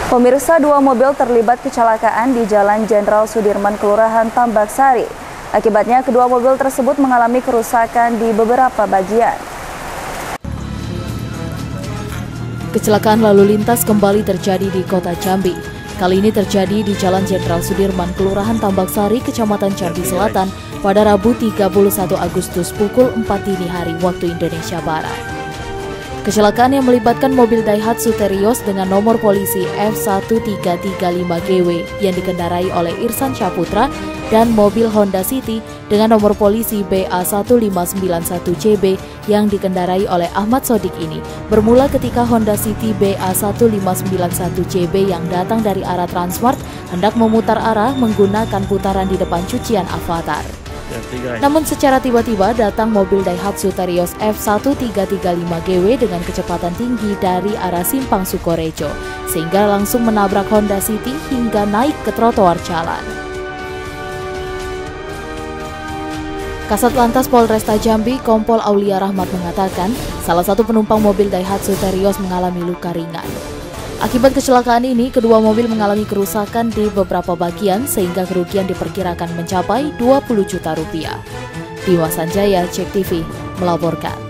Pemirsa, dua mobil terlibat kecelakaan di Jalan Jenderal Sudirman, Kelurahan Tambak Sari. Akibatnya, kedua mobil tersebut mengalami kerusakan di beberapa bagian. Kecelakaan lalu lintas kembali terjadi di Kota Jambi. Kali ini terjadi di Jalan Jenderal Sudirman, Kelurahan Tambak Sari, Kecamatan Jambi Selatan, pada Rabu 31 Agustus pukul 4 dini hari waktu Indonesia Barat. Kecelakaan yang melibatkan mobil Daihatsu Terios dengan nomor polisi F1335GW yang dikendarai oleh Irsan Syaputra dan mobil Honda City dengan nomor polisi BA1591CB yang dikendarai oleh Ahmad Sodik ini bermula ketika Honda City BA1591CB yang datang dari arah Transmart hendak memutar arah menggunakan putaran di depan cucian Avatar. Namun secara tiba-tiba datang mobil Daihatsu Terios F1335GW dengan kecepatan tinggi dari arah Simpang Sukorejo, sehingga langsung menabrak Honda City hingga naik ke trotoar jalan. Kasat Lantas Polresta Jambi, Kompol Aulia Rahmat mengatakan, salah satu penumpang mobil Daihatsu Terios mengalami luka ringan. Akibat kecelakaan ini, kedua mobil mengalami kerusakan di beberapa bagian sehingga kerugian diperkirakan mencapai 20 juta rupiah. Dimas Sanjaya, Cek TV, melaporkan.